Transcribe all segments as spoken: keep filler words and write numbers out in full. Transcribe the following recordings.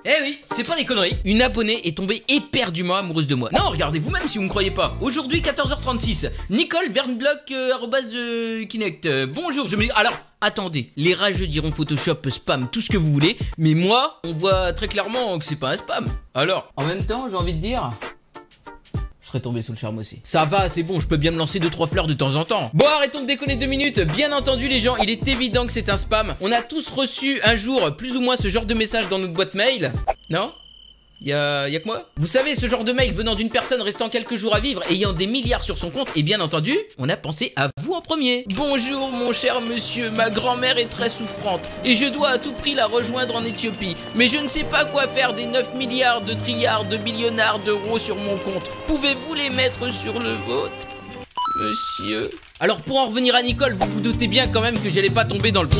Eh oui, c'est pas les conneries. Une abonnée est tombée éperdument amoureuse de moi. Non, regardez vous-même si vous me croyez pas. Aujourd'hui, quatorze heures trente-six. Nicole Vernblock, euh, arrobase, euh, Kinect. Euh, bonjour, je me... Alors, attendez. Les rageux diront Photoshop, spam, tout ce que vous voulez. Mais moi, on voit très clairement que c'est pas un spam. Alors, en même temps, j'ai envie de dire... Je serais tombé sous le charme aussi. Ça va, c'est bon, je peux bien me lancer deux trois fleurs de temps en temps. Bon, arrêtons de déconner deux minutes. Bien entendu les gens, il est évident que c'est un spam. On a tous reçu un jour plus ou moins ce genre de message dans notre boîte mail. Non ? Y'a, y'a que moi? Vous savez, ce genre de mail venant d'une personne restant quelques jours à vivre, ayant des milliards sur son compte, et bien entendu, on a pensé à vous en premier. Bonjour mon cher monsieur, ma grand-mère est très souffrante, et je dois à tout prix la rejoindre en Éthiopie. Mais je ne sais pas quoi faire des neuf milliards de trilliards de billionnaires d'euros sur mon compte. Pouvez-vous les mettre sur le vôtre, monsieur? Alors pour en revenir à Nicole, vous vous doutez bien quand même que j'allais pas tomber dans le...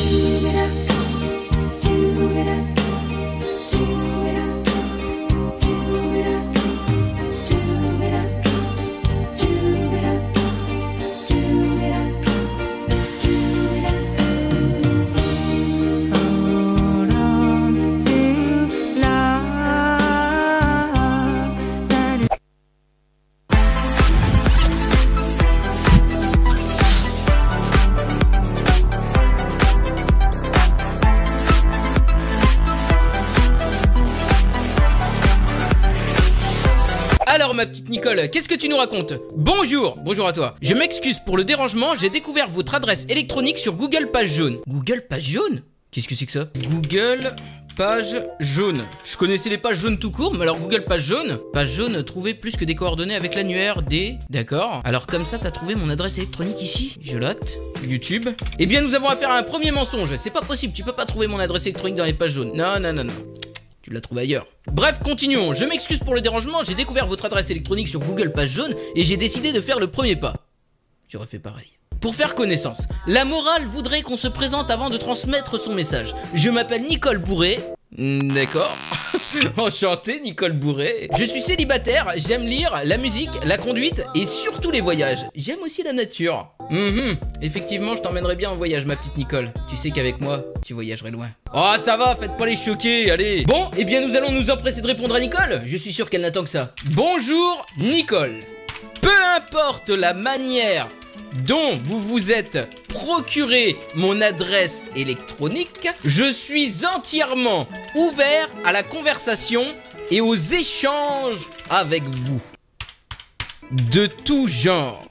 Alors ma petite Nicole, qu'est-ce que tu nous racontes? Bonjour, bonjour à toi. Je m'excuse pour le dérangement, j'ai découvert votre adresse électronique sur Google Page Jaune. Google Page Jaune? Qu'est-ce que c'est que ça? Google Page Jaune. Je connaissais les pages jaunes tout court, mais alors Google Page Jaune? Page Jaune, trouver plus que des coordonnées avec l'annuaire des... D'accord. Alors comme ça, t'as trouvé mon adresse électronique ici? Je note. YouTube. Eh bien, nous avons affaire à un premier mensonge. C'est pas possible, tu peux pas trouver mon adresse électronique dans les pages jaunes. Non, non, non, non. Tu l'as trouvé ailleurs. Bref, continuons. Je m'excuse pour le dérangement, j'ai découvert votre adresse électronique sur Google Page Jaune et j'ai décidé de faire le premier pas. J'aurais fait pareil. Pour faire connaissance, la morale voudrait qu'on se présente avant de transmettre son message. Je m'appelle Nicole Bourré. D'accord. Enchanté, Nicole Bourré. Je suis célibataire, j'aime lire, la musique, la conduite et surtout les voyages. J'aime aussi la nature. Mmh, effectivement, je t'emmènerai bien en voyage, ma petite Nicole. Tu sais qu'avec moi, tu voyagerais loin. Oh, ça va, faites pas les choquer, allez. Bon, eh bien, nous allons nous empresser de répondre à Nicole. Je suis sûr qu'elle n'attend que ça. Bonjour, Nicole. Peu importe la manière dont vous vous êtes procuré mon adresse électronique, je suis entièrement ouvert à la conversation et aux échanges avec vous. De tout genre.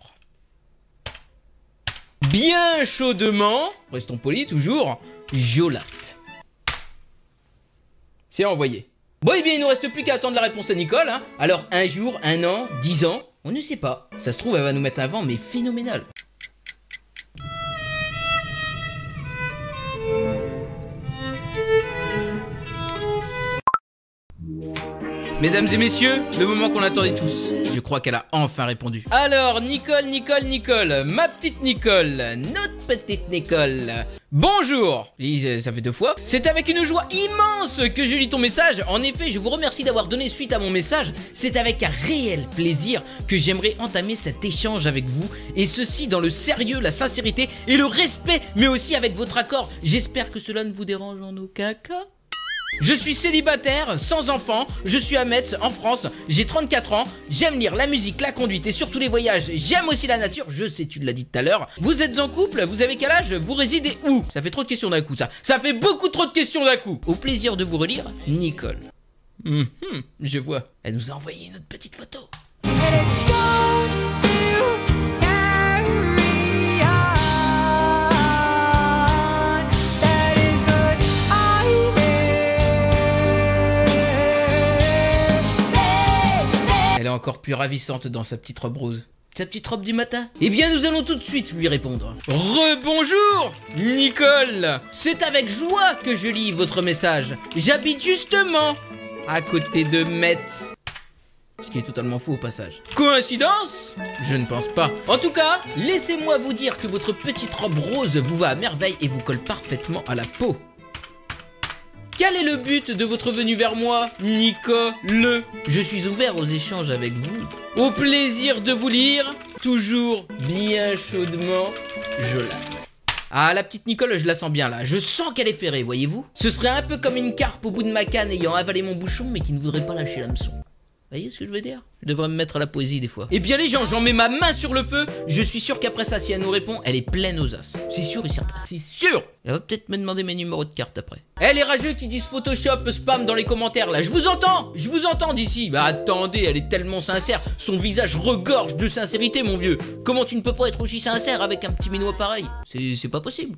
Bien chaudement, restons polis toujours, Jolate. C'est envoyé. Bon, eh bien, il ne nous reste plus qu'à attendre la réponse à Nicole, hein. Alors, un jour, un an, dix ans, on ne sait pas. Ça se trouve, elle va nous mettre un vent, mais phénoménal. Mesdames et messieurs, le moment qu'on attendait tous. Je crois qu'elle a enfin répondu. Alors, Nicole, Nicole, Nicole, ma petite Nicole, notre petite Nicole. Bonjour. Et ça fait deux fois. C'est avec une joie immense que je lis ton message. En effet, je vous remercie d'avoir donné suite à mon message. C'est avec un réel plaisir que j'aimerais entamer cet échange avec vous. Et ceci dans le sérieux, la sincérité et le respect, mais aussi avec votre accord. J'espère que cela ne vous dérange en aucun cas. Je suis célibataire, sans enfant, je suis à Metz, en France, j'ai trente-quatre ans, j'aime lire la musique, la conduite et surtout les voyages, j'aime aussi la nature, je sais, tu l'as dit tout à l'heure. Vous êtes en couple, vous avez quel âge, vous résidez où? Ça fait trop de questions d'un coup ça, ça fait beaucoup trop de questions d'un coup. Au plaisir de vous relire, Nicole. Mmh, je vois, elle nous a envoyé notre petite photo. Elle est encore plus ravissante dans sa petite robe rose. Sa petite robe du matin. Eh bien, nous allons tout de suite lui répondre. Rebonjour, Nicole. C'est avec joie que je lis votre message. J'habite justement à côté de Metz. Ce qui est totalement faux au passage. Coïncidence? Je ne pense pas. En tout cas, laissez-moi vous dire que votre petite robe rose vous va à merveille et vous colle parfaitement à la peau. Quel est le but de votre venue vers moi, Nicole? Je suis ouvert aux échanges avec vous. Au plaisir de vous lire, toujours bien chaudement, Jolate. Ah, la petite Nicole, je la sens bien là. Je sens qu'elle est ferrée, voyez-vous. Ce serait un peu comme une carpe au bout de ma canne ayant avalé mon bouchon, mais qui ne voudrait pas lâcher l'hameçon. Vous voyez ce que je veux dire? Je devrais me mettre à la poésie des fois. Eh bien les gens, j'en mets ma main sur le feu. Je suis sûr qu'après ça, si elle nous répond, elle est pleine aux as. C'est sûr et certain, c'est sûr. Elle va peut-être me demander mes numéros de carte après. Eh les rageux qui disent Photoshop, spam dans les commentaires là, je vous entends, je vous entends d'ici. Bah attendez, elle est tellement sincère, son visage regorge de sincérité mon vieux. Comment tu ne peux pas être aussi sincère avec un petit minois pareil? C'est pas possible.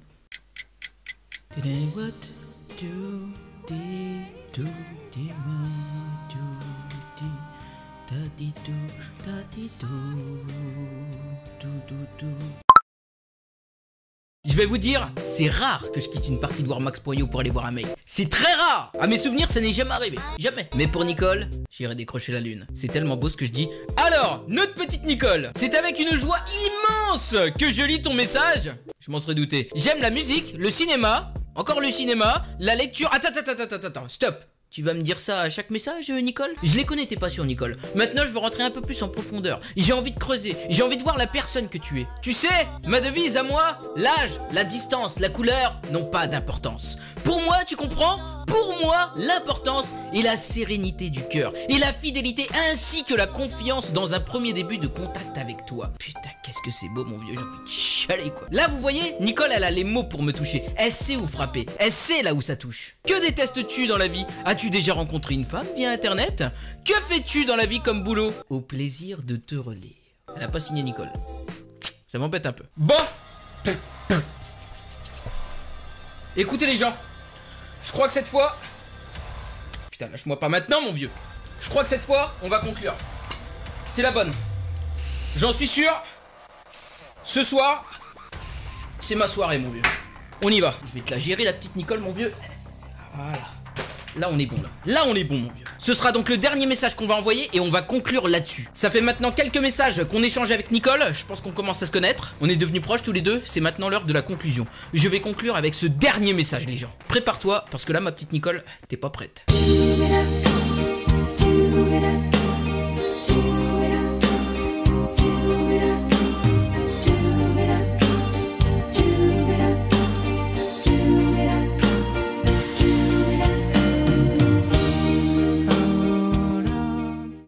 Je vais vous dire, c'est rare que je quitte une partie de War Max Poyo pour aller voir un mec. C'est très rare. À mes souvenirs, ça n'est jamais arrivé. Jamais. Mais pour Nicole, j'irai décrocher la lune. C'est tellement beau ce que je dis. Alors, notre petite Nicole, c'est avec une joie immense que je lis ton message. Je m'en serais douté. J'aime la musique, le cinéma, encore le cinéma, la lecture. Attends, attends, attends, attends, attends, stop. Tu vas me dire ça à chaque message, Nicole? Je les connais tes passions, Nicole. Maintenant, je veux rentrer un peu plus en profondeur. J'ai envie de creuser. J'ai envie de voir la personne que tu es. Tu sais, ma devise à moi, l'âge, la distance, la couleur n'ont pas d'importance. Pour moi, tu comprends? Pour moi, l'importance est la sérénité du cœur et la fidélité ainsi que la confiance dans un premier début de contact avec toi. Putain, qu'est-ce que c'est beau, mon vieux. J'ai envie de chialer, quoi. Là, vous voyez, Nicole, elle a les mots pour me toucher. Elle sait où frapper. Elle sait là où ça touche. Que détestes-tu dans la vie? As-tu déjà rencontré une femme via internet? Que fais-tu dans la vie comme boulot? Au plaisir de te relire. Elle a pas signé Nicole. Ça m'embête un peu. Bon. Écoutez les gens, je crois que cette fois... Putain, lâche-moi pas maintenant mon vieux. Je crois que cette fois, on va conclure. C'est la bonne. J'en suis sûr. Ce soir, c'est ma soirée mon vieux. On y va. Je vais te la gérer la petite Nicole mon vieux. Voilà. Là on est bon là. Là on est bon mon vieux. Ce sera donc le dernier message qu'on va envoyer et on va conclure là-dessus. Ça fait maintenant quelques messages qu'on échange avec Nicole. Je pense qu'on commence à se connaître. On est devenus proches tous les deux. C'est maintenant l'heure de la conclusion. Je vais conclure avec ce dernier message les gens. Prépare-toi parce que là ma petite Nicole, t'es pas prête.